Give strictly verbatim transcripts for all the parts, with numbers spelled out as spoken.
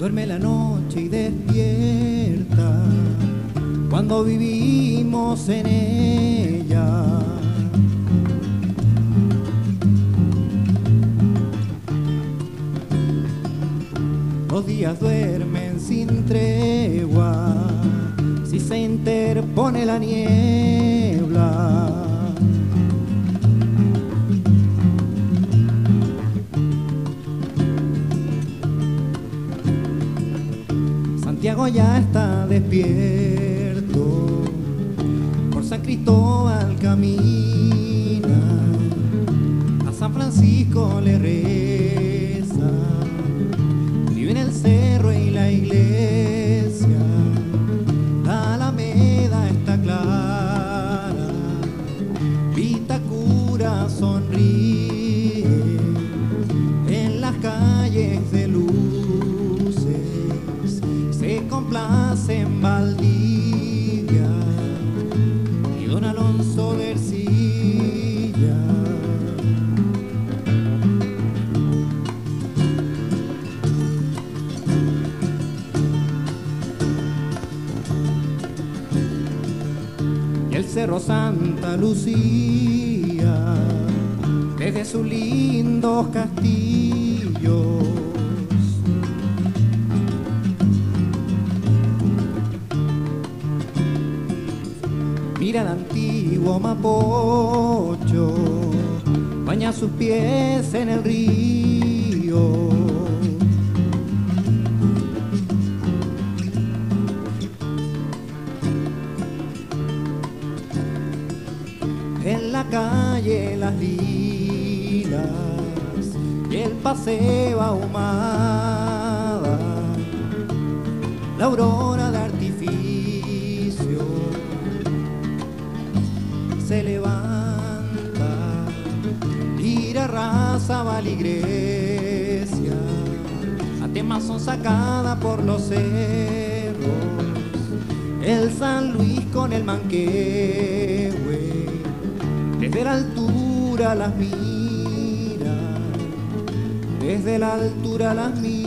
duerme la noche y despierta cuando vivimos en ella. Los días duermen sin tregua si se interpone la niebla. Santiago ya está despierto, por San Cristóbal camina, a San Francisco le reza, vive en el cerro y la iglesia, la Alameda está clara, Vitacura sonríe, en las calles de luces se complace en Valdivia y don Alonso de Ercilla. Y el Cerro Santa Lucía, desde sus lindos castillos, mira el antiguo Mapocho, baña sus pies en el río. En la calle Las Lilas y el paseo ahumada, la aurora de artificio se levanta, tira raza, Valigresia, Atemazón sacada por los cerros, el San Luis con el Manquehue, desde la altura las mira, desde la altura las mira.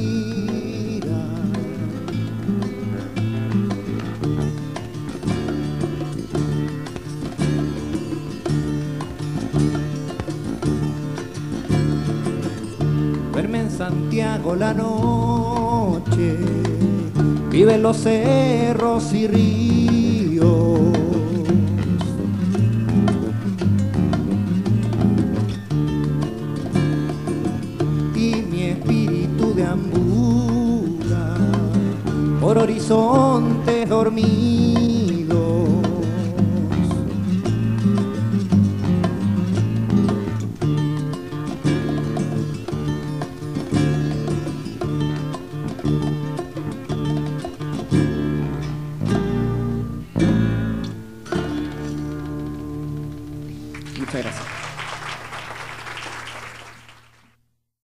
Duerme en Santiago la noche, vive en los cerros y ríos. Y mi espíritu deambula por horizontes dormidos.